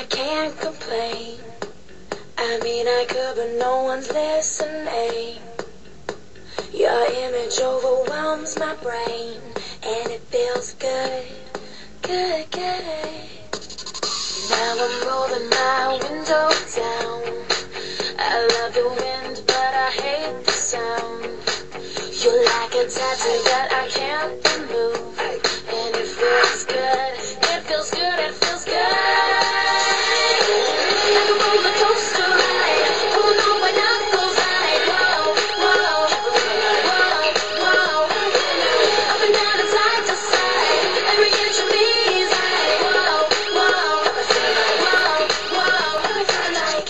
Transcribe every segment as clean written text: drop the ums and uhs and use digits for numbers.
I can't complain. I mean I could, but no one's listening. Your image overwhelms my brain, and it feels good, good, good. Now I'm rolling my window down. I love the wind, but I hate the sound. You're like a tattoo that I can't remove, and it feels good, it feels good, it feels good. Like a roller coaster ride, pulling on my knuckles right. Whoa, whoa, whoa, whoa. Up and down and side to side, every inch of me is right. Whoa, whoa, whoa, whoa. I feel like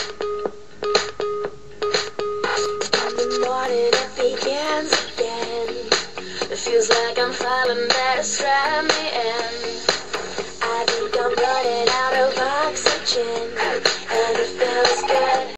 on the morning it begins again. It feels like I'm falling, better strap me in. I think I'm running out of oxygen, and it feels good.